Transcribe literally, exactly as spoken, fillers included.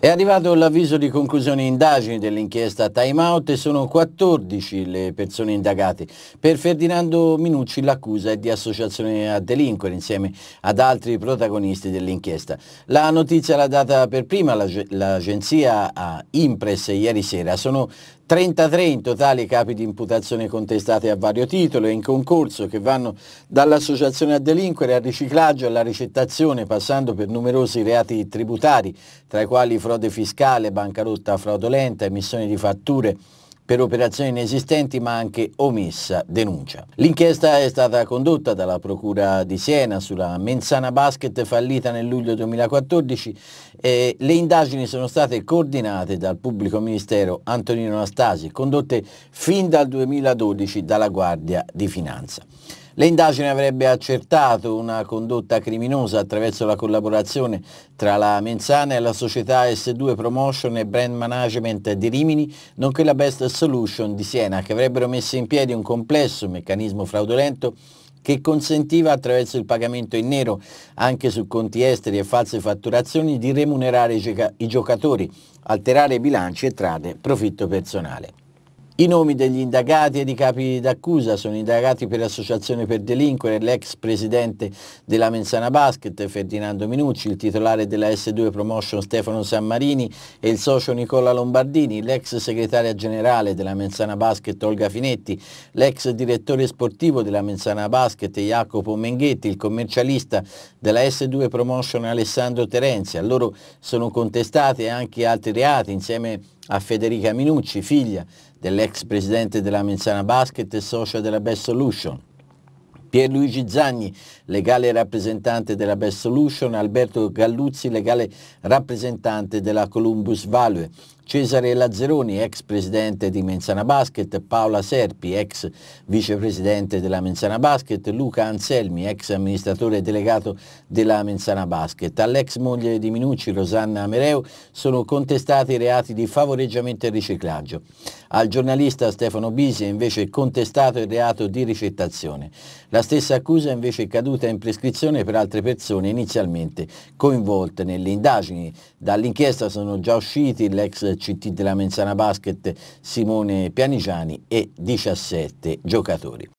È arrivato l'avviso di conclusione indagini dell'inchiesta Time Out e sono quattordici le persone indagate. Per Ferdinando Minucci l'accusa è di associazione a delinquere insieme ad altri protagonisti dell'inchiesta. La notizia l'ha data per prima l'agenzia Impress ieri sera. Sono trentatré in totale i capi di imputazione contestati a vario titolo e in concorso che vanno dall'associazione a delinquere al riciclaggio alla ricettazione, passando per numerosi reati tributari, tra i quali frode fiscale, bancarotta fraudolenta, emissione di fatture per operazioni inesistenti ma anche omessa denuncia. L'inchiesta è stata condotta dalla Procura di Siena sulla Menzana Basket fallita nel luglio duemilaquattordici e le indagini sono state coordinate dal pubblico ministero Antonino Anastasi, condotte fin dal duemiladodici dalla Guardia di Finanza. Le indagini avrebbe accertato una condotta criminosa attraverso la collaborazione tra la Menzana e la società S due Promotion e Brand Management di Rimini, nonché la Best Solution di Siena, che avrebbero messo in piedi un complesso meccanismo fraudolento che consentiva, attraverso il pagamento in nero anche su conti esteri e false fatturazioni, di remunerare i, i giocatori, alterare bilanci e trarre profitto personale. I nomi degli indagati ed i capi d'accusa sono indagati per associazione per delinquere l'ex presidente della Menzana Basket Ferdinando Minucci, il titolare della S due Promotion Stefano Sammarini e il socio Nicola Lombardini, l'ex segretaria generale della Menzana Basket Olga Finetti, l'ex direttore sportivo della Menzana Basket Jacopo Menghetti, il commercialista della S due Promotion Alessandro Terenzi. A loro sono contestati anche altri reati insieme a Federica Minucci, figlia dell'ex presidente della Menzana Basket e socia della Best Solution. Pierluigi Zagni, legale rappresentante della Best Solution, Alberto Galluzzi, legale rappresentante della Columbus Value, Cesare Lazzeroni, ex presidente di Menzana Basket, Paola Serpi, ex vicepresidente della Menzana Basket, Luca Anselmi, ex amministratore delegato della Menzana Basket. All'ex moglie di Minucci, Rosanna Amereu, sono contestati i reati di favoreggiamento e riciclaggio. Al giornalista Stefano Bisi è invece contestato il reato di ricettazione. La stessa accusa è invece caduta in prescrizione per altre persone inizialmente coinvolte nelle indagini. Dall'inchiesta sono già usciti l'ex C T della Menzana Basket Simone Pianigiani e diciassette giocatori.